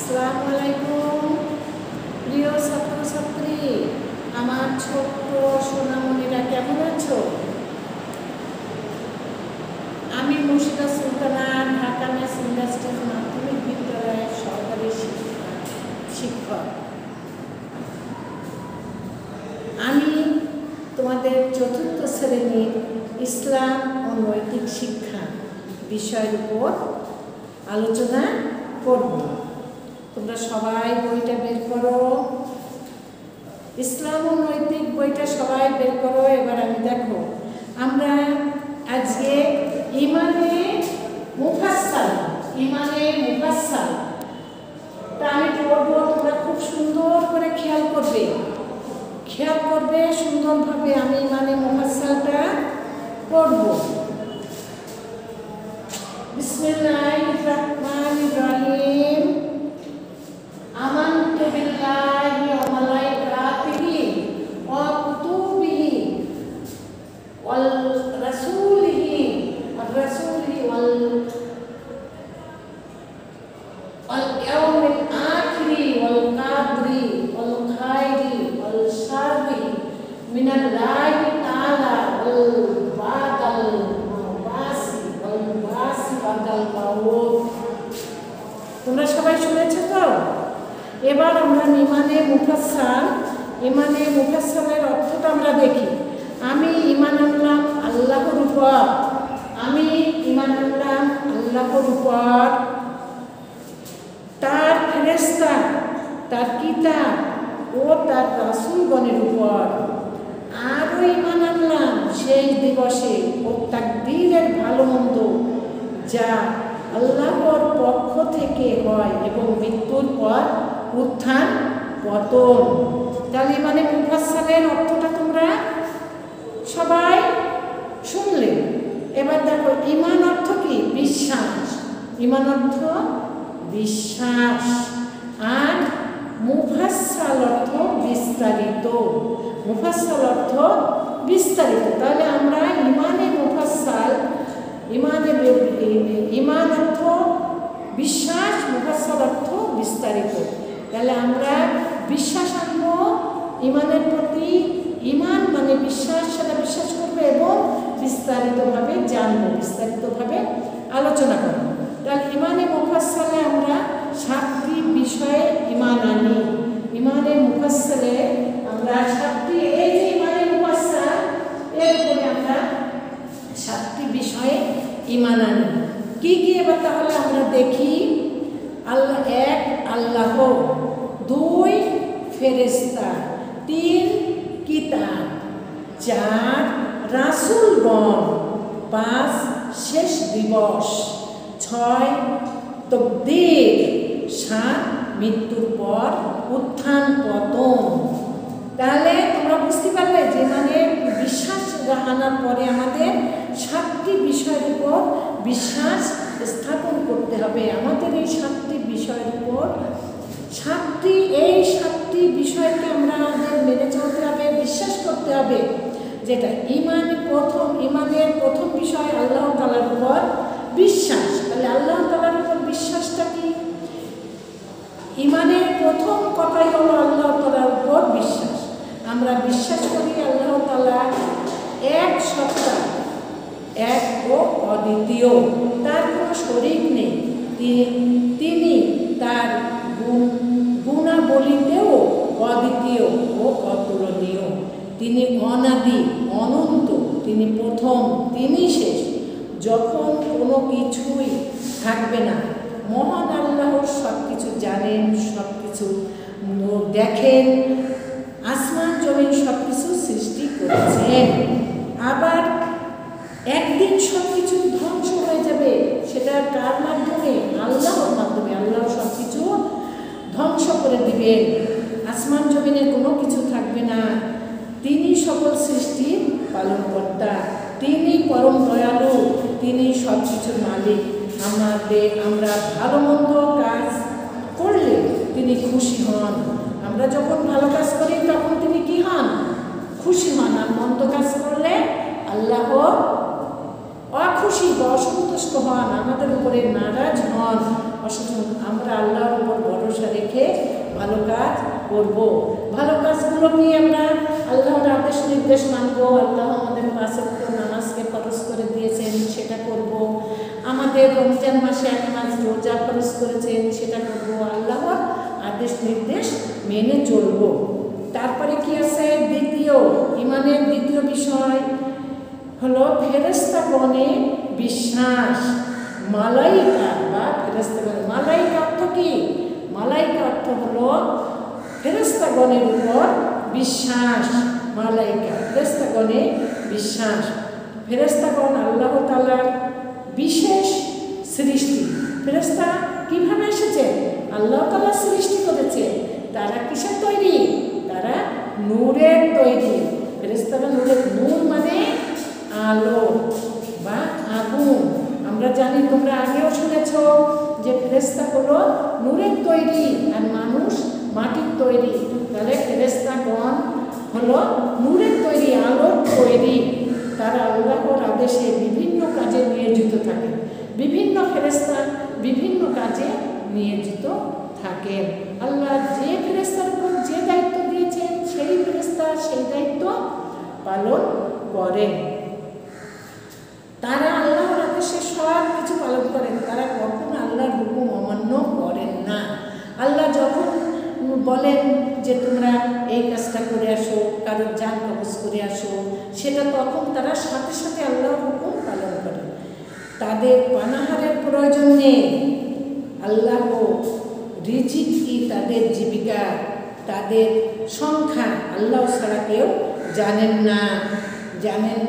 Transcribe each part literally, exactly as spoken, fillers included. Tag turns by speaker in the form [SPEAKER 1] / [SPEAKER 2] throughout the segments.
[SPEAKER 1] আসসালামু আলাইকুম প্রিয় ছাত্রছাত্রী, আমার ছোট্ট সোনামণিরা কেমন আছো? আমি মুর্শিদা সুলতানা, ঢাকা মেস ইন্ডাস্ট্রিজ মাধ্যমিক বিদ্যালয়ের সহকারী শিক্ষক। আমি তোমাদের চতুর্থ শ্রেণীর ইসলাম ও নৈতিক শিক্ষা বিষয়ের উপর আলোচনা করব। তোমরা সবাই বইটা বের করো, ইসলাম ও নৈতিক বইটা সবাই বের করো। এবার আমি দেখো, আমরা আজকে ইমানে মুফাসসাল ইমানে মুফাসসাল তা আমি পড়বো। তোমরা খুব সুন্দর করে খেয়াল করবে খেয়াল করবে সুন্দরভাবে আমি ইমানে মুফাসসালটা পড়বো। বিসমিল্লাহির রাহমানির রাহিম। আমানতু বিল্লাহি ওয়া মালাইকাতিহি ওয়া কুতুবিহি ওয়াল রাসূলিহি ওয়ার রাসূলিহি ওয়াল ওয়াল ইয়াউমিল আখিরি ওয়াল কাদরি ওয়াল খাইরি ওয়াল শাররি মিনাল্লাহি তাআলা ওয়াল বাদাল বাসি ওয়াল বাসি বাদাল মাউত। তোমরা সবাই শুনেছো তো? এবার আমরা ইমানে মুফাসসাল ইমানে মুফাসসালের অর্থটা আমরা দেখি। আমি ঈমান আনলাম আল্লাহর উপর আমি ঈমান আনলাম আল্লাহর উপর, তার ফেরেশতা, তার কিতাব ও তার রাসূলগণের উপর। আরও ঈমান আনলাম শেষ দিবসে ও তাকদীরের ভালো মন্দ যা আল্লাহর পক্ষ থেকে হয় এবং মৃত্যুর পর উত্থান পতন। তাহলে মানে মুফাসসালের অর্থটা তোমরা সবাই শুনলে। এবার দেখো, ঈমান অর্থ কি? বিশ্বাস। ঈমান অর্থ বিশ্বাস, আর মুফাসসাল অর্থ বিস্তারিত। মুফাসসাল অর্থ বিস্তারিত। তাহলে আমরা ঈমানে মুফাসসাল ইমানে ঈমান অর্থ বিশ্বাস, মুফাসসাল অর্থ বিস্তারিত। তাহলে আমরা বিশ্বাস আনবো ঈমানের প্রতি। ঈমান মানে বিশ্বাস, সেটা বিশ্বাস করবে এবং বিস্তারিতভাবে জানবো, বিস্তারিতভাবে আলোচনা করবো। তাহলে ঈমানে মুফাসসালে আমরা সাতটি বিষয়ে ঈমান আনি। ঈমানে মুফাসসালে আমরা সাতটি, এই যে ঈমানে মুফাসসাল এর উপরে আমরা সাতটি বিষয়ে ঈমান আনি। কি কি এবার তাহলে আমরা দেখি। আল্লাহ এক, আল্লাহ। দুই, ফেরেশতা। তিন, কিতাব। চার, রাসূলগণ। পাঁচ, শেষ দিবস। ছয়, তাকদীর। সাত, মৃত্যুর পর উত্থান পতন। তাহলে তোমরা বুঝতে পারলে যে মানে বিশ্বাস আনার পরে আমাদের সাতটি বিষয়ের উপর বিশ্বাস স্থাপন করতে হবে। আমাদের এই সাতটি বিষয়ের উপর সাতটি এই সাতটি বিষয়কে আমরা আমাদের মেনে চলতে হবে, বিশ্বাস করতে হবে। যেটা ঈমান, প্রথম ঈমানের প্রথম বিষয় আল্লাহ তাআলার উপর বিশ্বাস। তাহলে আল্লাহ তাআলার উপর বিশ্বাসটা কি? ঈমানের প্রথম কথাই হলো আল্লাহ তাআলার উপর বিশ্বাস। আমরা বিশ্বাস করি আল্লাহ তাআলা এক সত্তা, এক ও অদ্বিতীয়, তার কোনো শরীক নেই। তিনি তার গুণ গুণাবলীতেও অদ্বিতীয় ও অতুলনীয়। তিনি অনাদি, অনন্ত। তিনি প্রথম, তিনি শেষ। যখন কোনো কিছুই থাকবে না, মহান আল্লাহ সব কিছু জানেন, সব কিছু দেখেন। আসমান জমিন সব কিছু সৃষ্টি করেছেন। আবার একদিন সব কিছু ধ্বংস হয়ে যাবে। সেটা কার মাধ্যমে? আল্লাহর মাধ্যমে। আল্লাহ সব কিছু ধ্বংস করে দিবেন। আসমান জমিনে কোনো কিছু থাকবে না। তিনি সকল সৃষ্টির পালনকর্তা, তিনি পরম দয়ালু, তিনি সব কিছুর মালিক। আমাদের আমরা ভালো মন্দ কাজ করলে তিনি খুশি হন। আমরা যখন ভালো কাজ করি তখন তিনি কি হন? খুশি হন। আর মন্দ কাজ করলে আল্লাহ অখুশি বা অসন্তুষ্ট হন, আমাদের উপরে নারাজ হন, অসন্তুষ্ট। আমরা আল্লাহর উপর ভরসা রেখে ভালো কাজ করব। ভালো কাজগুলো কি আমরা আল্লাহর আদেশ নির্দেশ মানব, আল্লাহ আমাদের পাঁচ ওয়াক্ত নামাজকে ফরজ করে দিয়েছেন সেটা করব, আমাদের রমজান মাসে এক মাস রোজা ফরজ করেছেন সেটা করব, আল্লাহর আদেশ নির্দেশ মেনে চলব। তারপরে কি আছে দ্বিতীয় ইমানের দ্বিতীয় বিষয় হলো ফেরেশতাগণে বিশ্বাস। মালাইকা বা ফেরেশতাগণ, মালাইকা অর্থ কি? মালাইকা অর্থ হলো ফেরেশতাগণের উপর বিশ্বাস। মালাইকা ফেরেশতাগণে বিশ্বাস। ফেরেশতাগণ আল্লাহ তাআলার বিশেষ সৃষ্টি। ফেরেশতা কিভাবে এসেছে? আল্লাহ তাআলা সৃষ্টি করেছে। তারা কিসের তৈরি? তারা নূরের তৈরি। ফেরেশতারা নূরের, নূর মানে আলো বা আগুন। আমরা জানি, তোমরা আগেও শুনেছ যে ফেরেশতা হলো নূরের তৈরি আর মানুষ মাটির তৈরি। তাহলে ফেরেশতাগণ হলো নূরের তৈরি, আলোর তৈরি। তারা আল্লাহর আদেশে বিভিন্ন কাজে নিয়োজিত থাকে। বিভিন্ন ফেরেশতা বিভিন্ন কাজে নিয়োজিত থাকেন। আল্লাহ যে ফেরেশতার উপর যে দায়িত্ব দিয়েছেন সেই ফেরেশতা সেই দায়িত্ব পালন করেন। তারা আল্লাহর আদেশে সব কিছু পালন করেন। তারা কখনো আল্লাহর হুকুম অমান্য করেন না। আল্লাহ যখন বলেন যে তোমরা এই কাজটা করে আসো, কারোর জান কবজ করে আসো, সেটা তখন তারা সাথে সাথে আল্লাহর হুকুম পালন করে। তাদের পানাহারের প্রয়োজন নেই। আল্লাহ রিজিক কি তাদের জীবিকা, তাদের সংখ্যা আল্লাহ ছাড়া কেউ জানেন না। জানেন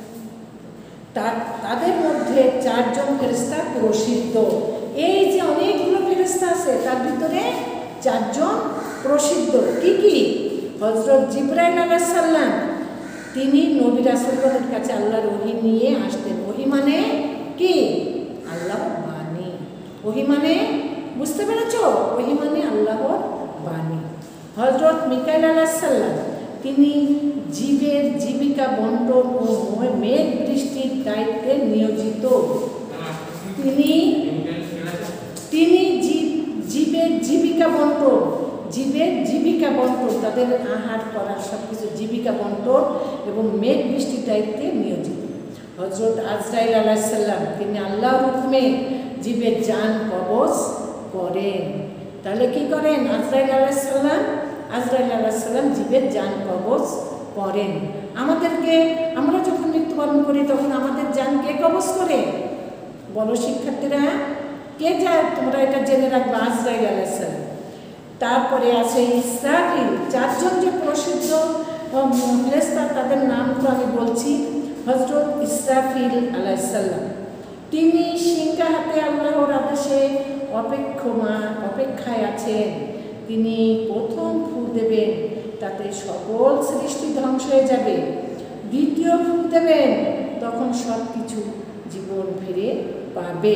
[SPEAKER 1] তাদের মধ্যে চারজন ফেরেশতা প্রসিদ্ধ। এই যে অনেকগুলো ফেরেশতা আছে তার ভিতরে চারজন প্রসিদ্ধ। কি কি? হযরত জিবরাইল আলাইহিস সালাম, তিনি নবী রাসূলগণের কাছে আল্লাহর ওহী নিয়ে আসতেন। ওহী মানে কি? আল্লাহর বাণী। ওহী মানে বুঝতে পেরেছ? ওহী মানে আল্লাহর বাণী। হযরত মিকাইল আলাইহিস সালাম, তিনি জীবের জীবিকা বন্টন ও মেঘ বৃষ্টির দায়িত্বে নিয়োজিত। তিনি তিনি জীবের জীবিকা বন্টন, জীবের জীবিকা বন্টন, তাদের আহার করার সব কিছু জীবিকা বন্টন এবং মেঘ বৃষ্টির দায়িত্বে নিয়োজিত। হযরত আজরাইল আলাইহিস সালাম, তিনি আল্লাহর হুকুমে জীবের জান কবজ করেন। তাহলে কি করেন? আজরাইল আলাইহিস সালাম আজরাইল আলাইহিস সালাম জীবের জান কবজ করেন। আমাদেরকে, আমরা যখন মৃত্যুবরণ করি তখন আমাদের জান কে কবজ করে? বলো শিক্ষার্থীরা, কে যায়? তোমরা এটা জেনে রাখবে, আজরাইল আলাইহিস সালাম। তারপরে আছে ইসরাফিল। চারজন যে প্রসিদ্ধ ফেরেশতা তাদের নামগুলো আমি বলছি। হযরত ইসরাফিল আলাইহিস সালাম, তিনি সিংহা হাতে আল্লাহর আদেশে অপেক্ষমান অপেক্ষায় আছেন। তিনি প্রথম ফু দেবেন, তাতে সকল সৃষ্টি ধ্বংস হয়ে যাবে। দ্বিতীয় ফু দেবেন, তখন সব কিছু জীবন ফিরে পাবে।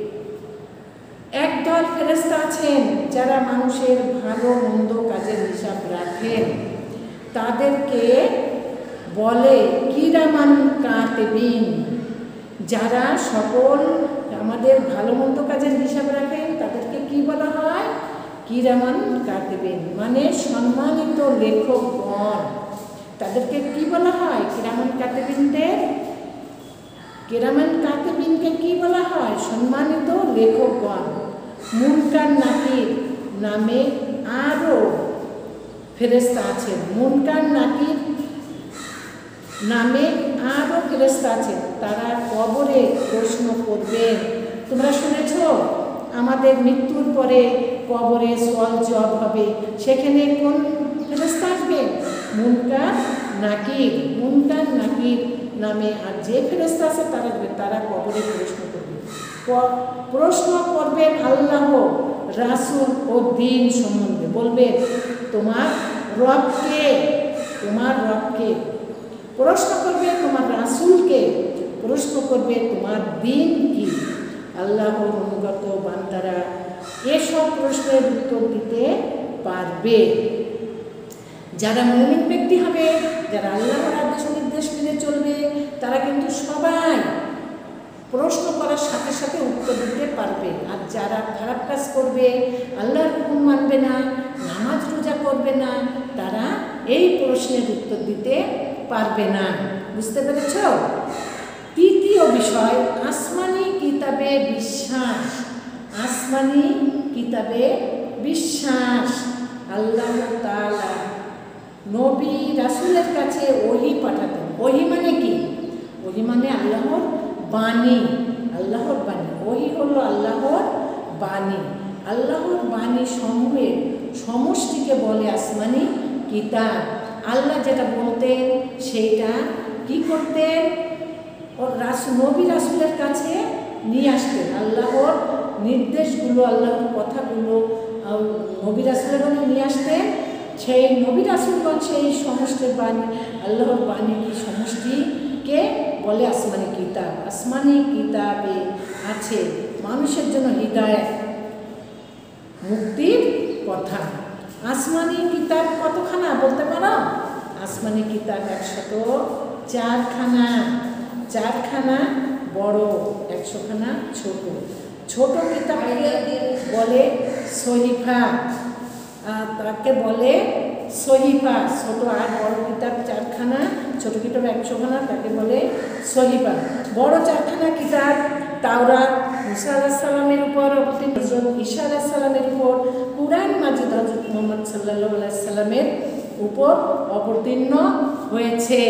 [SPEAKER 1] একদল ফেরেশতা আছেন যারা মানুষের ভালো মন্দ কাজের হিসাব রাখেন। তাদেরকে বলে কিরামান কাতিবিন। যারা সকল আমাদের ভালো মন্দ কাজের হিসাব রাখেন তাদেরকে কি বলা হয়? কিরামান কাতিবিন, মানে সম্মানিত লেখকগণ। তাদেরকে কি বলা হয়? কিরামান কাতিবিনদের কিরামান কাতিবিনকে কি বলা হয়? সম্মানিত লেখকগণ। মুনকার নাকির নামে আরও ফেরেশতা আছেন। মুনকার নাকির নামে আরও ফেরেশতা আছেন। তারা কবরে প্রশ্ন করবেন। তোমরা শুনেছ আমাদের মৃত্যুর পরে কবরে সওয়াল জবাব হবে। সেখানে কোন ফেরেশতা আসবে? মুনকার নাকির। মুনকার নাকির নামে আর যে ফেরেশতা আছে তারা তারা কবরে প্রশ্ন করবে। প্রশ্ন করবেন আল্লাহ, রাসূল ও দ্বীন সম্বন্ধে। বলবেন তোমার রবকে, তোমার রবকে। প্রশ্ন করবে তোমার রাসূলকে। প্রশ্ন করবে তোমার দ্বীন কি। আল্লাহর অনুগত বান্দারা এসব প্রশ্নের উত্তর দিতে পারবে। যারা মুমিন ব্যক্তি হবে, যারা আল্লাহর আদেশ নির্দেশ মেনে চলবে, তারা কিন্তু সবাই প্রশ্ন করার সাথে সাথে উত্তর দিতে পারবে। আর যারা খারাপ কাজ করবে, আল্লাহর হুকুম মানবে না, নামাজ রোজা করবে না, তারা এই প্রশ্নের উত্তর দিতে পারবে না। বুঝতে পেরেছ? তৃতীয় বিষয়, আসমানি কিতাবে বিশ্বাস। আসমানি কিতাবে বিশ্বাস। আল্লাহ তাআলা নবী রাসূলের কাছে ওহী পাঠাতেন। ওহী মানে কি? ওহী মানে আল্লাহর বাণী। আল্লাহর বাণী। ওহী হলো আল্লাহর বাণী। আল্লাহর বাণী সমূহের সমষ্টিকে বলে আসমানি কিতাব। আল্লাহ যেটা বলতেন সেইটা কি করতেন? ওর রাসূল নবী রাসূলের কাছে নিয়ে আসতেন। আল্লাহর নির্দেশগুলো, আল্লাহর কথাগুলো নবী রাসূলের কাছে নিয়ে আসতেন। সেই নবী রাসূলগণ সেই সমষ্টির বাণী, আল্লাহর বাণী সমষ্টিকে বলে আসমানি কিতাব। আসমানি কিতাবে আছে মানুষের জন্য হিদায়াত, মুক্তির কথা। আসমানি কিতাব কতখানা বলতে পারো? আসমানি কিতাব একশত চারখানা। চারখানা বড়, একশোখানা ছোট। ছোট কিতাবকে বলে সহিফা, তাকে বলে সহিফা। ছোট আর বড় কিতাব চারখানা, ছোট কিতাব একশোখানা, তাকে বলে সহিফা। বড় চারখানা কিতাব তাওরাত মুসা আলাইহিস সালামের উপর অবতীর্ণ, হযরত ঈসা আলাইহিস সালামের উপর, কুরআন মাজিদ হযরত মুহাম্মদ সাল্লাল্লাহু আলাইহি সাল্লামের উপর অবতীর্ণ হয়েছে।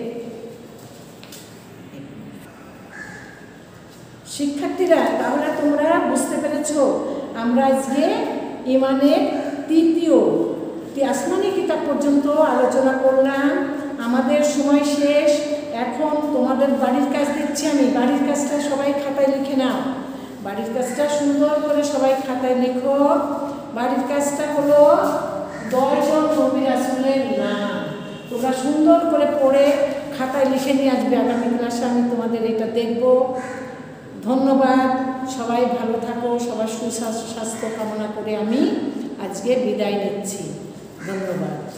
[SPEAKER 1] শিক্ষার্থীরা, তাহলে তোমরা বুঝতে পেরেছ আমরা আজকে ঈমানের তৃতীয় আসমানি কিতাব পর্যন্ত আলোচনা করলাম। আমাদের সময় শেষ। এখন তোমাদের বাড়ির কাজ দিচ্ছি আমি। বাড়ির কাজটা সবাই খাতায় লিখে নাও। বাড়ির কাজটা সুন্দর করে সবাই খাতায় লিখো। বাড়ির কাজটা হলো দশজন নবী রাসূলের নাম। তোমরা সুন্দর করে পড়ে খাতায় লিখে নিয়ে আসবে। আগামী ক্লাসে আমি তোমাদের এটা দেখব। ধন্যবাদ। সবাই ভালো থাকো। সবার সুস্বাস্থ্য কামনা করে আমি আজকে বিদায় নিচ্ছি। ধন্যবাদ।